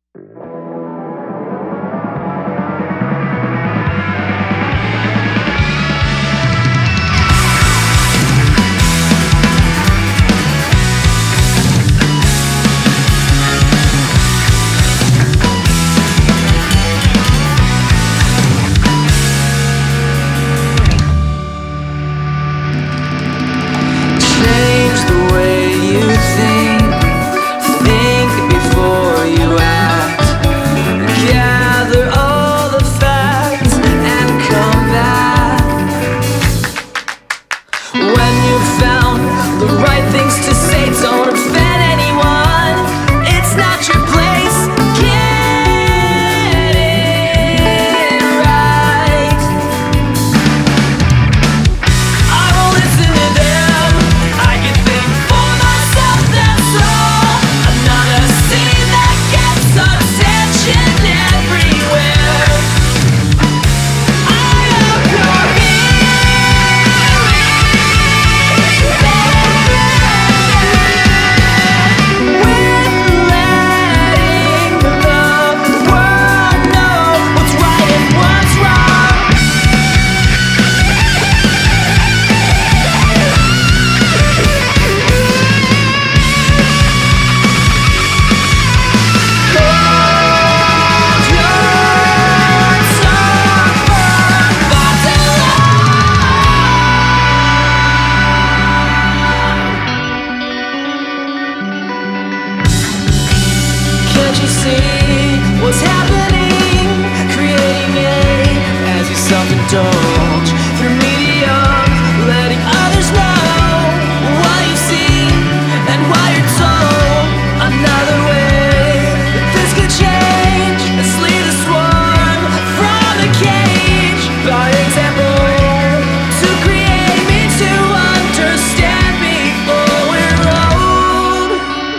What's happening? Creating it as you self-indulge through medium, letting others know what you see and what you're told. Another way that this could change. Let's lead the swarm from the cage. By example, to create me to understand before we're old.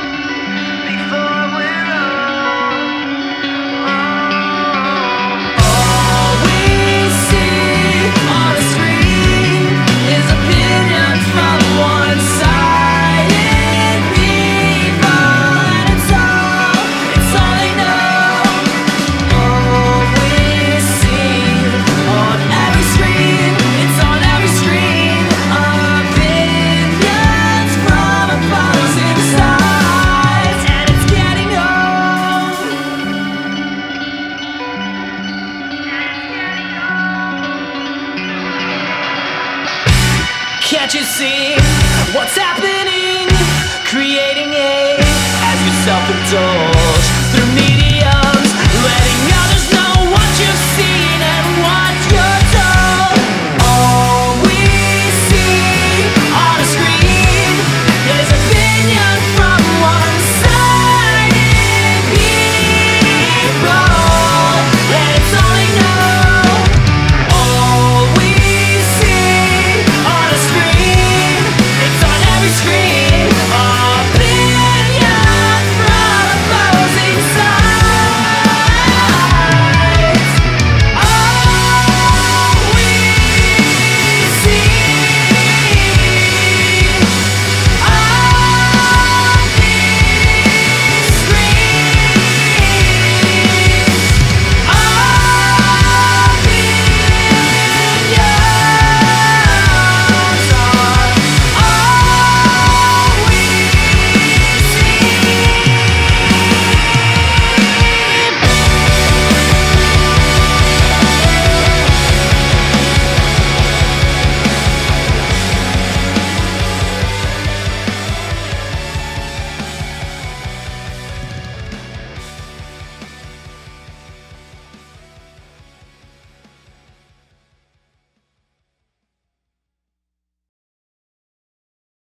Before we're old. Can't you see what's happening? Creating a as you self-indulge.